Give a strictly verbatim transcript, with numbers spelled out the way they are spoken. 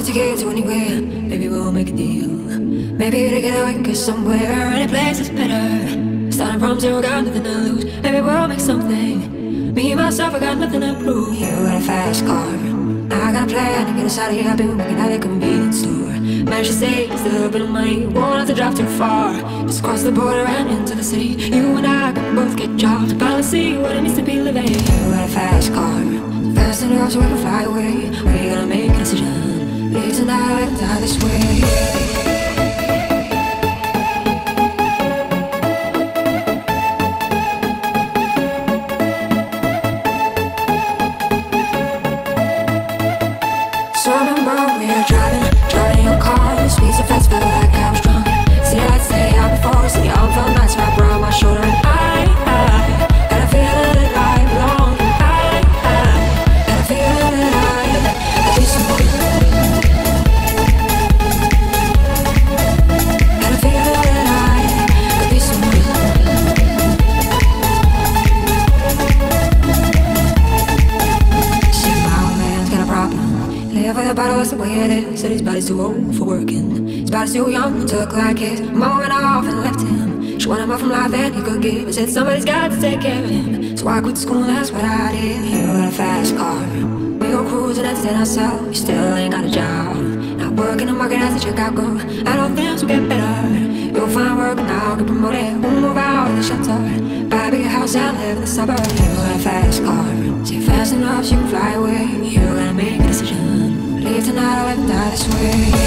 wanted to get to anywhere. Maybe we'll make a deal. Maybe together we can get somewhere. Any place is better. Starting from zero, got nothing to lose. Maybe we'll make something. Me, myself, I got nothing to prove. You got a fast car, I got a plan to get us out of here. I've been working at a convenience store. Managed to save just a little bit of money. Won't have to drive too far. Just cross the border and into the city. You and I can both get jobs. Finally see what it means to be living. You got a fast car, fast enough so we can fly away. We're gonna make a decision. Live tonight, die this way. Said his body's too old for working. His body's too young to look like his. Mom went off and left him. She wanted more from life than he could give. I said somebody's got to take care of him. So I quit school, that's what I did. You got a fast car, we go cruising and stand ourselves. You still ain't got a job. Not working the market as a checkout girl. I know things will get better. You'll find work and I'll get promoted. We'll move out of the shelter, buy a bigger house and live in the suburbs. You got a fast car, say fast enough so you can fly away. You gotta make a decision. Live tonight or live die this way.